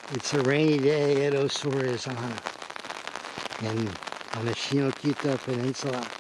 It's a rainy day at Osorezan and on the Shimokita Peninsula.